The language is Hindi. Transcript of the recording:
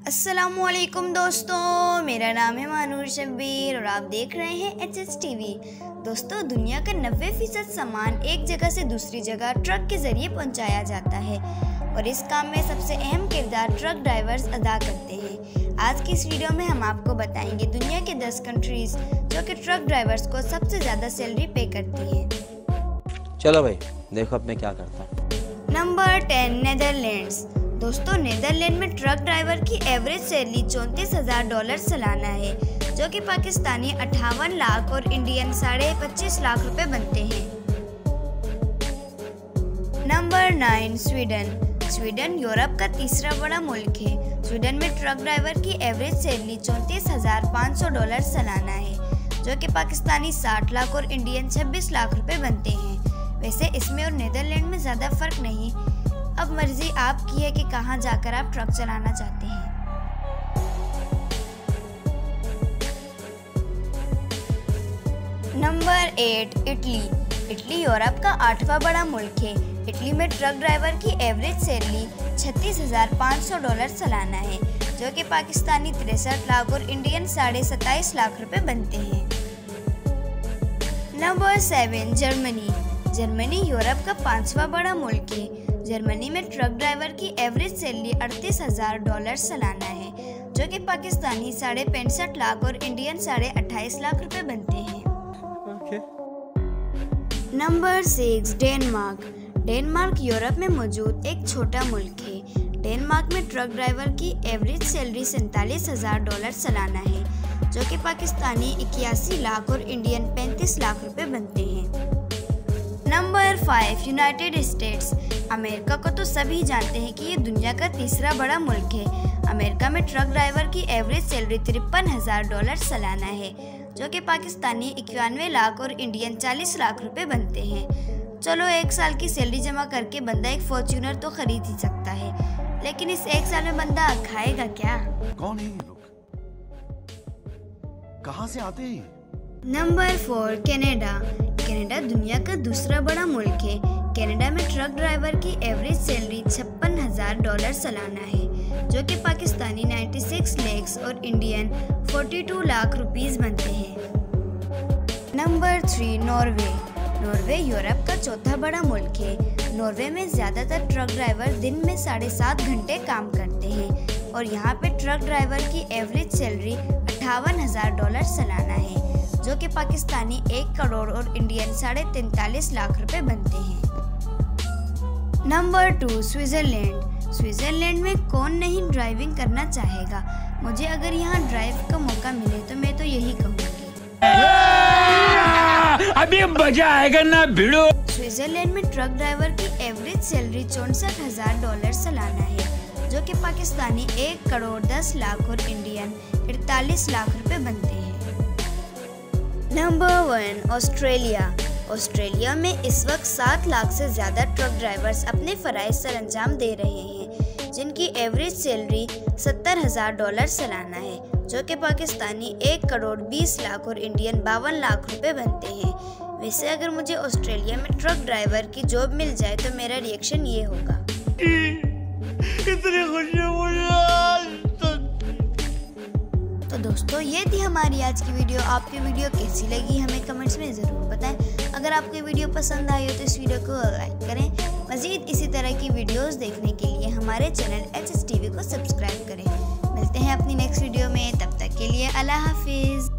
अस्सलामुअलैकुम दोस्तों, मेरा नाम है मानूर शब्बीर और आप देख रहे हैं HSTV। दोस्तों, दुनिया का 90% सामान एक जगह से दूसरी जगह ट्रक के ज़रिए पहुंचाया जाता है और इस काम में सबसे अहम किरदार ट्रक ड्राइवर्स अदा करते हैं। आज की इस वीडियो में हम आपको बताएंगे दुनिया के 10 कंट्रीज़ जो कि ट्रक ड्राइवर्स को सबसे ज़्यादा सैलरी पे करती हैं। चलो भाई, देखो अब मैं क्या करता हूँ। Number 10, Netherlands. दोस्तों, नेदरलैंड में ट्रक ड्राइवर की एवरेज सैलरी $34,000 सालाना है, जो कि पाकिस्तानी 58 लाख और इंडियन 25.5 लाख रुपए बनते हैं। Number 9, Sweden. स्वीडन यूरोप का तीसरा बड़ा मुल्क है। स्वीडन में ट्रक ड्राइवर की एवरेज सैलरी $34,500 सालाना है, जो कि पाकिस्तानी 60 लाख और इंडियन 26 लाख रुपए बनते हैं। वैसे इसमें और नेदरलैंड में ज़्यादा फर्क नहीं, अब मर्जी आपकी है कि कहां जाकर आप ट्रक चलाना चाहते हैं। Number 8, Italy. इटली यूरोप का 8वां बड़ा मुल्क है। इटली में ट्रक ड्राइवर की एवरेज सैलरी $36,500 सालाना है, जो कि पाकिस्तानी 63 लाख और इंडियन 27.5 लाख रुपए बनते हैं। Number 7, Germany. जर्मनी यूरोप का 5वां बड़ा मुल्क है। जर्मनी में ट्रक ड्राइवर की एवरेज सैलरी $38,000 सालाना है, जो कि पाकिस्तानी 65.5 लाख और इंडियन 28.5 लाख रुपए बनते हैं। Number 6, Denmark. डेनमार्क यूरोप में मौजूद एक छोटा मुल्क है। डेनमार्क में ट्रक ड्राइवर की एवरेज सैलरी $47,000 सालाना है, जो कि पाकिस्तानी 81 लाख और इंडियन 35 लाख रुपए बनते हैं। Number 5, United states. अमेरिका को तो सभी जानते हैं कि ये दुनिया का तीसरा बड़ा मुल्क है। अमेरिका में ट्रक ड्राइवर की एवरेज सैलरी $53,000 सालाना है, जो कि पाकिस्तानी 91 लाख और इंडियन 40 लाख रुपए बनते हैं। चलो, एक साल की सैलरी जमा करके बंदा एक फॉर्च्यूनर तो खरीद ही सकता है, लेकिन इस एक साल में बंदा खाएगा क्या? कौन है ये लोग? कहाँ से आते हैं? Number 4, Canada. कनाडा दुनिया का दूसरा बड़ा मुल्क है। कनाडा में ट्रक ड्राइवर की एवरेज सैलरी $56,000 सालाना है, जो कि पाकिस्तानी 96 लाख और इंडियन 42 लाख रुपीस बनते हैं। Number 3, Norway. नॉर्वे यूरोप का चौथा बड़ा मुल्क है। नॉर्वे में ज़्यादातर ट्रक ड्राइवर दिन में 7.5 घंटे काम करते हैं और यहाँ पे ट्रक ड्राइवर की एवरेज सैलरी $58,000 सालाना है, जो कि पाकिस्तानी 1 करोड़ और इंडियन 43.5 लाख रुपए बनते हैं। Number 2, Switzerland. स्विट्जरलैंड में कौन नहीं ड्राइविंग करना चाहेगा। मुझे अगर यहाँ ड्राइव का मौका मिले तो मैं तो यही कहूँगी, अभी मजा आएगा ना भिड़ो। स्विट्जरलैंड में ट्रक ड्राइवर की एवरेज सैलरी $64,000 सालाना है, जो कि पाकिस्तानी 1 करोड़ 10 लाख और इंडियन 48 लाख रुपए बनते हैं। Number 1, Australia. ऑस्ट्रेलिया में इस वक्त 7 लाख से ज़्यादा ट्रक ड्राइवर्स अपने फ़राइज़ सर अंजाम दे रहे हैं, जिनकी एवरेज सैलरी $70,000 सालाना है, जो कि पाकिस्तानी 1 करोड़ 20 लाख और इंडियन 52 लाख रुपए बनते हैं। वैसे अगर मुझे ऑस्ट्रेलिया में ट्रक ड्राइवर की जॉब मिल जाए तो मेरा रिएक्शन ये होगा। इतनी खुशी मुझे। तो दोस्तों, ये थी हमारी आज की वीडियो। आपकी वीडियो कैसी लगी हमें कमेंट्स में ज़रूर बताएं। अगर आपको वीडियो पसंद आई हो तो इस वीडियो को लाइक करें। मज़ीद इसी तरह की वीडियोस देखने के लिए हमारे चैनल HSTV को सब्सक्राइब करें। मिलते हैं अपनी नेक्स्ट वीडियो में, तब तक के लिए अल्लाह हाफिज़।